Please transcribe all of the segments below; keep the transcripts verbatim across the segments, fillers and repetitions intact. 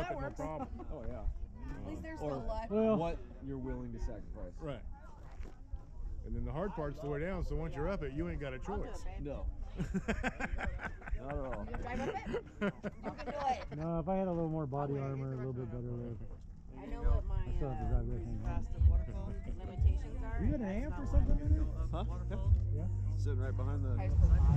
up it, no problem. Oh yeah. At least there's Or still left. Well, what you're willing to sacrifice. right. And then the hard part's the way down, so once you're up it, you ain't got a I'll do choice. it, babe. No, not at all. You drive up it? You can do it. No, if I had a little more body armor, a little bit better there. I know what my I still have to uh, drive this thing home. limitations are. You got an amp or something in there? Huh? Yeah. Yeah. Sitting right behind the. High school mod.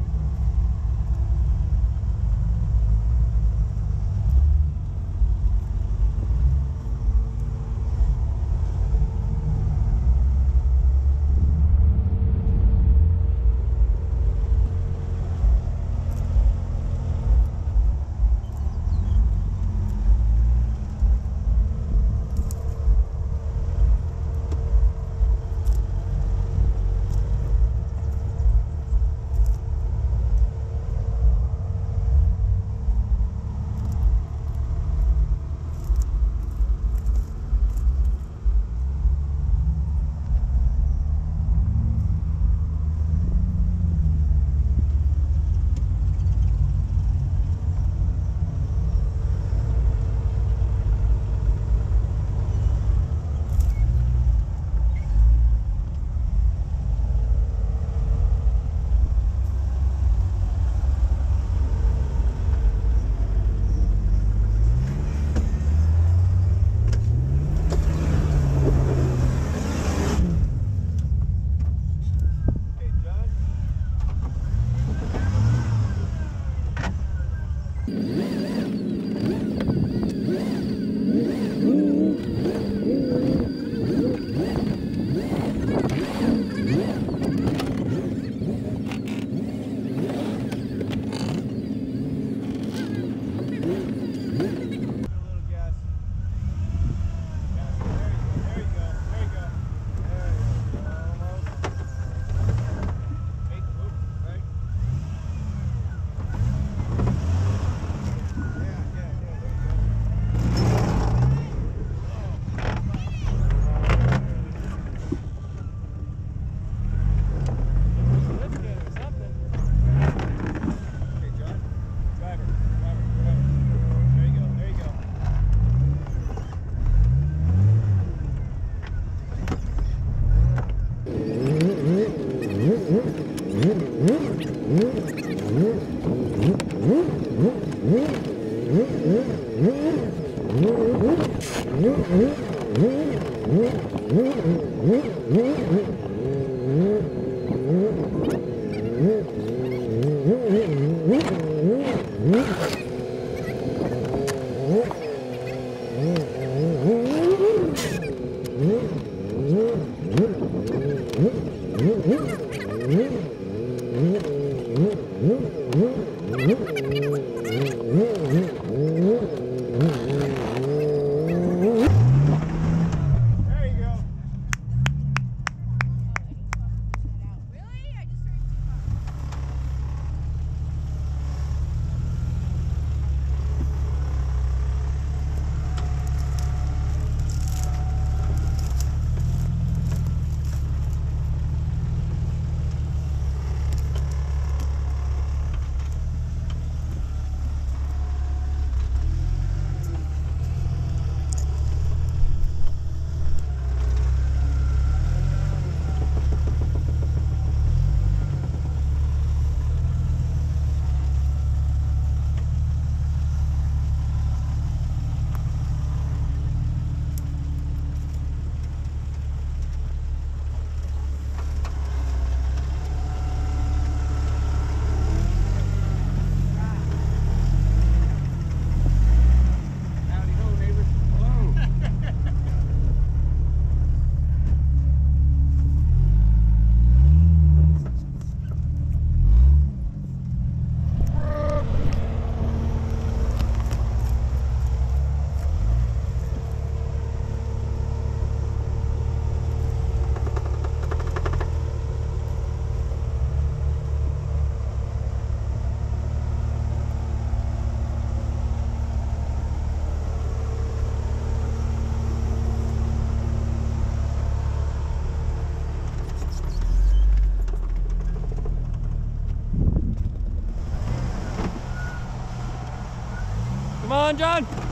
Come on, John.